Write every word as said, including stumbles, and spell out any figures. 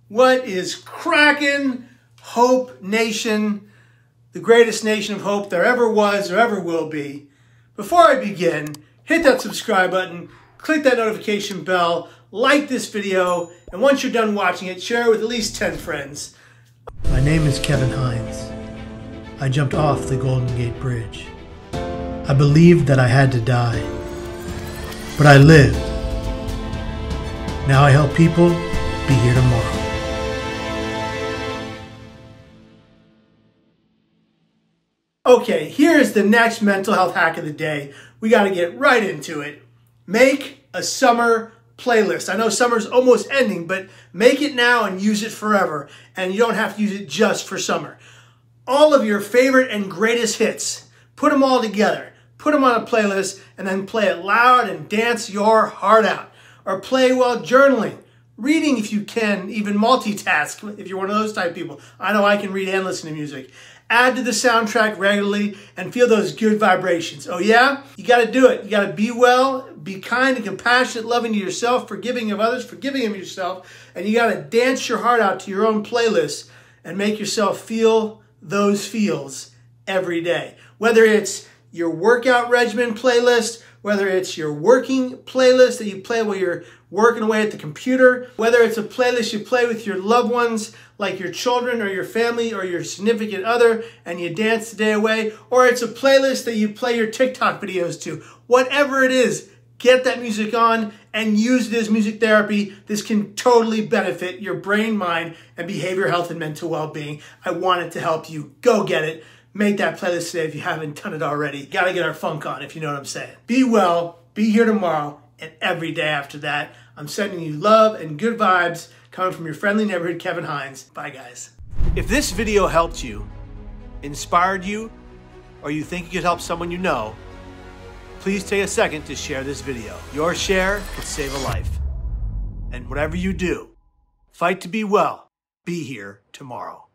What is crackin', Hope Nation, the greatest nation of hope there ever was or ever will be? Before I begin, hit that subscribe button, click that notification bell, like this video, and once you're done watching it, share it with at least ten friends. My name is Kevin Hines. I jumped off the Golden Gate Bridge. I believed that I had to die, but I lived. Now I help people be here tomorrow. Okay, here's the next mental health hack of the day. We got to get right into it. Make a summer playlist. I know summer's almost ending, but make it now and use it forever. And you don't have to use it just for summer. All of your favorite and greatest hits, put them all together. Put them on a playlist and then play it loud and dance your heart out. Or play while journaling. Reading if you can, even multitask if you're one of those type of people. I know I can read and listen to music. Add to the soundtrack regularly and feel those good vibrations. Oh yeah? You got to do it. You got to be well, be kind and compassionate, loving to yourself, forgiving of others, forgiving of yourself. And you got to dance your heart out to your own playlist and make yourself feel those feels every day. Whether it's your workout regimen playlist, whether it's your working playlist that you play while you're working away at the computer, whether it's a playlist you play with your loved ones, like your children or your family or your significant other, and you dance the day away, or it's a playlist that you play your TikTok videos to. Whatever it is, get that music on and use it as music therapy. This can totally benefit your brain, mind, and behavioral health and mental well-being. I want it to help you. Go get it. Make that playlist today if you haven't done it already. Gotta get our funk on, if you know what I'm saying. Be well, be here tomorrow, and every day after that. I'm sending you love and good vibes coming from your friendly neighborhood, Kevin Hines. Bye, guys. If this video helped you, inspired you, or you think it could help someone you know, please take a second to share this video. Your share could save a life. And whatever you do, fight to be well. Be here tomorrow.